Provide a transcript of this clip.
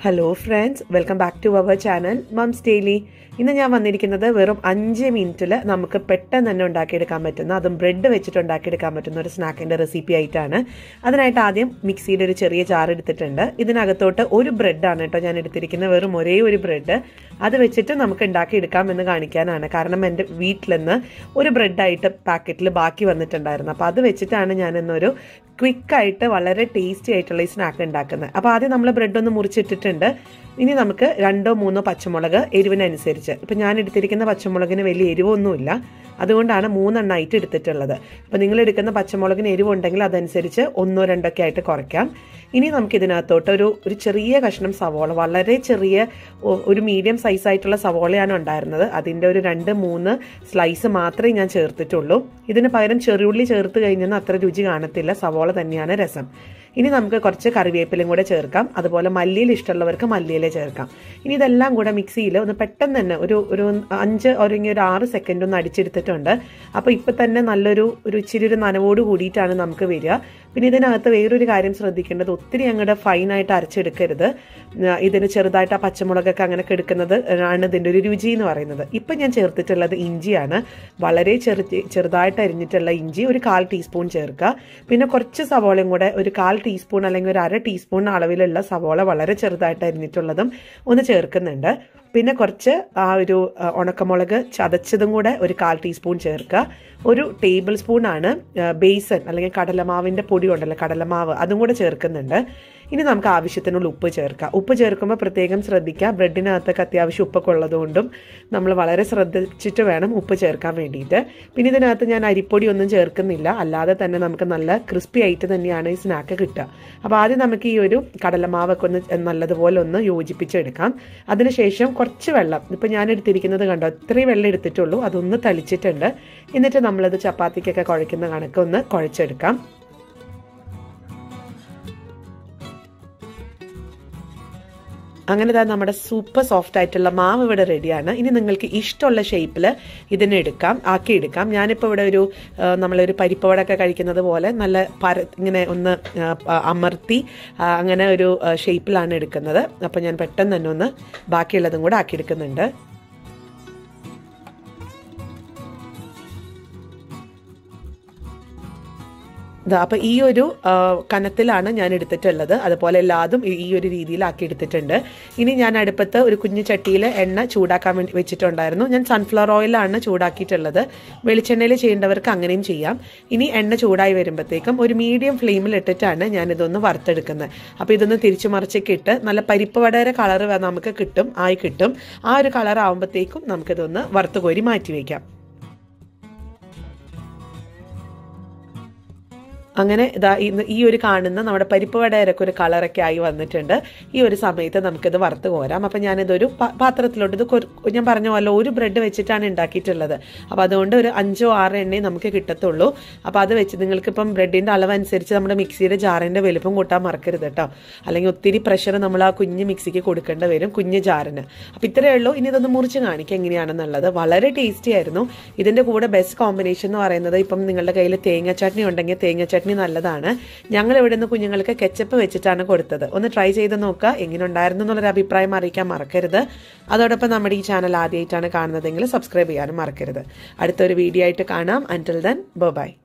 Hello friends, welcome back to our channel mums daily. ഇന്ന് ഞാൻ വന്നിരിക്കുന്നത് വെറും 5 മിനിറ്റിൽ നമുക്ക് പെട്ടെന്ന് തന്നെ ഉണ്ടാക്കിയെടുക്കാൻ പറ്റുന്ന, അതും ബ്രെഡ് വെച്ചിട്ട് ഉണ്ടാക്കിയെടുക്കാൻ പറ്റുന്ന ഒരു സ്നാക്കിൻ്റെ റെസിപ്പി ആയിട്ടാണ്. അതിനായിട്ട് ആദ്യം മിക്സിയിൽ ഒരു ചെറിയ ജാർ എടുത്തിട്ടുണ്ട്. ഇതിനകത്തോട്ട് ഒരു ബ്രെഡാണ് കേട്ടോ ഞാൻ എടുത്തിരിക്കുന്നത്, വെറും ഒരേ ഒരു ബ്രെഡ്. അത് വെച്ചിട്ട് നമുക്ക് ഉണ്ടാക്കിയെടുക്കാം എന്ന് കാണിക്കാനാണ്. കാരണം എൻ്റെ വീട്ടിൽ നിന്ന് ഒരു ബ്രെഡായിട്ട് പാക്കറ്റിൽ ബാക്കി വന്നിട്ടുണ്ടായിരുന്നു. അപ്പോൾ അത് വെച്ചിട്ടാണ് ഞാനിന്നൊരു ക്വിക്കായിട്ട് വളരെ ടേസ്റ്റി ആയിട്ടുള്ള ഈ സ്നാക്ക് ഉണ്ടാക്കുന്നത്. അപ്പോൾ ആദ്യം നമ്മൾ ബ്രെഡ് ഒന്ന് മുറിച്ചിട്ടിട്ടുണ്ട്. ഇനി നമുക്ക് 2-3 പച്ചമുളക് എരിവിനനുസരിച്ച്, ഇപ്പം ഞാൻ എടുത്തിരിക്കുന്ന പച്ചമുളകിന് വലിയ എരിവൊന്നുമില്ല, അതുകൊണ്ടാണ് 3 എണ്ണമായിട്ട് എടുത്തിട്ടുള്ളത്. അപ്പോൾ നിങ്ങൾ എടുക്കുന്ന പച്ചമുളകിന് എരിവുണ്ടെങ്കിൽ അതനുസരിച്ച് 1-2 ഒക്കെ ആയിട്ട് കുറയ്ക്കാം. ഇനി നമുക്കിതിനകത്തോട്ട് ഒരു ചെറിയ കഷ്ണം സവോള, വളരെ ചെറിയ ഒരു മീഡിയം സൈസായിട്ടുള്ള സവോളയാണ് ഉണ്ടായിരുന്നത്. അതിൻ്റെ ഒരു 2-3 സ്ലൈസ് മാത്രമേ ഞാൻ ചേർത്തിട്ടുള്ളൂ. ഇതിന് പകരം ചെറിയുള്ളി ചേർത്ത് കഴിഞ്ഞാൽ അത്ര രുചി കാണത്തില്ല, സവോള തന്നെയാണ് രസം. ഇനി നമുക്ക് കുറച്ച് കറിവേപ്പിലയും കൂടെ ചേർക്കാം. അതുപോലെ മല്ലിയിൽ ഇഷ്ടമുള്ളവർക്ക് മല്ലിയില ചേർക്കാം. ഇനി ഇതെല്ലാം കൂടെ മിക്സിയിൽ ഒന്ന് പെട്ടെന്ന് തന്നെ ഒരു 5 അല്ലെങ്കിൽ ഒരു 6 സെക്കൻഡ് ഒന്ന് അടിച്ചെടുത്തിട്ടുണ്ട്. അപ്പോൾ ഇപ്പം തന്നെ നല്ലൊരു ഇച്ചിരി ഒരു നനവോട് കൂടിയിട്ടാണ് നമുക്ക് വരിക. പിന്നെ ഇതിനകത്ത് വേറൊരു കാര്യം ശ്രദ്ധിക്കേണ്ടത്, ഒത്തിരി അങ്ങോട്ട് ഫൈനായിട്ട് അരച്ചെടുക്കരുത്. ഇതിന് ചെറുതായിട്ട് ആ പച്ചമുളകൊക്കെ അങ്ങനെ എടുക്കുന്നത് ആണ് ഇതിൻ്റെ ഒരു രുചി എന്ന് പറയുന്നത്. ഇപ്പം ഞാൻ ചേർത്തിട്ടുള്ളത് ഇഞ്ചിയാണ്. വളരെ ചെറുതായിട്ട് അരിഞ്ഞിട്ടുള്ള ഇഞ്ചി ഒരു 1/4 ടീസ്പൂൺ ചേർക്കുക. പിന്നെ കുറച്ച് സവോളയും കൂടെ ഒരു 1/4 ടീസ്പൂൺ അല്ലെങ്കിൽ ഒരു 1/2 ടീസ്പൂൺ അളവിലുള്ള സവോള വളരെ ചെറുതായിട്ട് അരിഞ്ഞിട്ടുള്ളതും ഒന്ന് ചേർക്കുന്നുണ്ട്. പിന്നെ കുറച്ച് ആ ഒരു ഉണക്കമുളക് ചതച്ചതും കൂടെ ഒരു 1/4 ടീസ്പൂൺ ചേർക്കുക. ഒരു ടേബിൾ സ്പൂണാണ് ബേസൻ അല്ലെങ്കിൽ കടലമാവിൻ്റെ പൊടി ഉണ്ടല്ലോ, കടലമാവ്, അതും കൂടെ ചേർക്കുന്നുണ്ട്. ഇനി നമുക്ക് ആവശ്യത്തിനുള്ള ഉപ്പ് ചേർക്കാം. ഉപ്പ് ചേർക്കുമ്പോൾ പ്രത്യേകം ശ്രദ്ധിക്കുക, ബ്രെഡിനകത്തൊക്കെ അത്യാവശ്യം ഉപ്പൊക്കെ ഉള്ളതുകൊണ്ടും നമ്മൾ വളരെ ശ്രദ്ധിച്ചിട്ട് വേണം ഉപ്പ് ചേർക്കാൻ വേണ്ടിയിട്ട്. പിന്നെ ഇതിനകത്ത് ഞാൻ അരിപ്പൊടി ഒന്നും ചേർക്കുന്നില്ല, അല്ലാതെ തന്നെ നമുക്ക് നല്ല ക്രിസ്പി ആയിട്ട് തന്നെയാണ് ഈ സ്നാക്ക് കിട്ടുക. അപ്പോൾ ആദ്യം നമുക്ക് ഈ ഒരു കടലമാവൊക്കെ ഒന്ന് നല്ലതുപോലെ ഒന്ന് യോജിപ്പിച്ചെടുക്കാം. അതിനുശേഷം കുറച്ച് വെള്ളം, ഇപ്പം ഞാൻ എടുത്തിരിക്കുന്നത് കണ്ടോ, ഇത്രയും വെള്ളം എടുത്തിട്ടുള്ളൂ, അതൊന്ന് തളിച്ചിട്ടുണ്ട്. എന്നിട്ട് നമ്മളത് ചപ്പാത്തിക്കൊക്കെ കുഴയ്ക്കുന്ന കണക്ക് ഒന്ന് കുഴച്ചെടുക്കാം. അങ്ങനെ തന്നെ നമ്മുടെ സൂപ്പർ സോഫ്റ്റ് ആയിട്ടുള്ള മാവ് ഇവിടെ റെഡിയാണ്. ഇനി നിങ്ങൾക്ക് ഇഷ്ടമുള്ള ഷേപ്പിൽ ഇതിനെടുക്കാം, ആക്കിയെടുക്കാം. ഞാനിപ്പോൾ ഇവിടെ നമ്മളൊരു പരിപ്പ് വടയൊക്കെ കഴിക്കുന്നത് പോലെ നല്ല ഇങ്ങനെ ഒന്ന് അമർത്തി അങ്ങനെ ഒരു ഷേപ്പിലാണ് എടുക്കുന്നത്. അപ്പോൾ ഞാൻ പെട്ടെന്ന് തന്നെ ഒന്ന് ബാക്കിയുള്ളതും കൂടെ ആക്കിയെടുക്കുന്നുണ്ട്. അപ്പോൾ ഈ ഒരു കനത്തിലാണ് ഞാൻ എടുത്തിട്ടുള്ളത്. അതുപോലെ എല്ലാതും ഈ ഒരു രീതിയിലാക്കി എടുത്തിട്ടുണ്ട്. ഇനി ഞാൻ അടുപ്പത്ത് ഒരു കുഞ്ഞു ചട്ടിയിൽ എണ്ണ ചൂടാക്കാൻ വേണ്ടി വെച്ചിട്ടുണ്ടായിരുന്നു. ഞാൻ സൺഫ്ലവർ ഓയിലാണ് ചൂടാക്കിയിട്ടുള്ളത്. വെളിച്ചെണ്ണയിൽ ചെയ്യേണ്ടവർക്ക് അങ്ങനെയും ചെയ്യാം. ഇനി എണ്ണ ചൂടായി വരുമ്പോഴത്തേക്കും ഒരു മീഡിയം ഫ്ലെയിമിൽ ഇട്ടിട്ടാണ് ഞാനിതൊന്ന് വറുത്തെടുക്കുന്നത്. അപ്പോൾ ഇതൊന്ന് തിരിച്ചു മറിച്ചൊക്കെ ഇട്ട് നല്ല പരിപ്പ് വടയുടെ കളർ നമുക്ക് കിട്ടും. ആ ഒരു കളർ ആകുമ്പോഴത്തേക്കും നമുക്കിതൊന്ന് വറുത്ത് കോരി മാറ്റി വയ്ക്കാം. അങ്ങനെ ഈ ഒരു കാണുന്ന നമ്മുടെ പരിപ്പ് വടയൊക്കെ ഒരു കളറൊക്കെ ആയി വന്നിട്ടുണ്ട്. ഈ ഒരു സമയത്ത് നമുക്കിത് വറുത്ത് കോരാം. അപ്പം ഞാനിതൊരു പാത്രത്തിലോട്ട്, ഇത് ഞാൻ പറഞ്ഞ പോലെ ഒരു ബ്രെഡ് വെച്ചിട്ടാണ് ഉണ്ടാക്കിയിട്ടുള്ളത്. അപ്പോൾ അതുകൊണ്ട് ഒരു 5-6 എണ്ണയും നമുക്ക് കിട്ടത്തുള്ളൂ. അപ്പോൾ അത് വെച്ച് നിങ്ങൾക്കിപ്പം ബ്രെഡിൻ്റെ അളവനുസരിച്ച് നമ്മുടെ മിക്സിയുടെ ജാറിൻ്റെ വലുപ്പം കൂട്ടാൻ മറക്കരുത് കേട്ടോ. അല്ലെങ്കിൽ ഒത്തിരി പ്രഷർ നമ്മൾ ആ കുഞ്ഞ് മിക്സിക്ക് കൊടുക്കേണ്ടി വരും, കുഞ്ഞ് ജാറിന്. അപ്പോൾ ഇത്രയേ ഉള്ളൂ. ഇനി ഇതൊന്ന് മുറിച്ച് കാണിക്കാം എങ്ങനെയാണെന്നുള്ളത്. വളരെ ടേസ്റ്റി ആയിരുന്നു. ഇതിൻ്റെ കൂടെ ബെസ്റ്റ് കോമ്പിനേഷൻ എന്ന് പറയുന്നത്, ഇപ്പം നിങ്ങളുടെ കയ്യിൽ തേങ്ങ ചട്നി ഉണ്ടെങ്കിൽ തേങ്ങ ചട്നി നല്ലതാണ്. ഞങ്ങൾ ഇവിടെ നിന്ന് കുഞ്ഞുങ്ങൾക്ക് കെച്ചപ്പ് വെച്ചിട്ടാണ് കൊടുത്തത്. ഒന്ന് ട്രൈ ചെയ്ത് നോക്കുക, എങ്ങനെ ഉണ്ടായിരുന്നു എന്നുള്ളൊരു അഭിപ്രായം അറിയിക്കാൻ മറക്കരുത്. അതോടൊപ്പം നമ്മുടെ ഈ ചാനൽ ആദ്യമായിട്ടാണ് കാണുന്നതെങ്കിൽ സബ്സ്ക്രൈബ് ചെയ്യാനും മറക്കരുത്. അടുത്തൊരു വീഡിയോ ആയിട്ട് കാണാം. Until then by.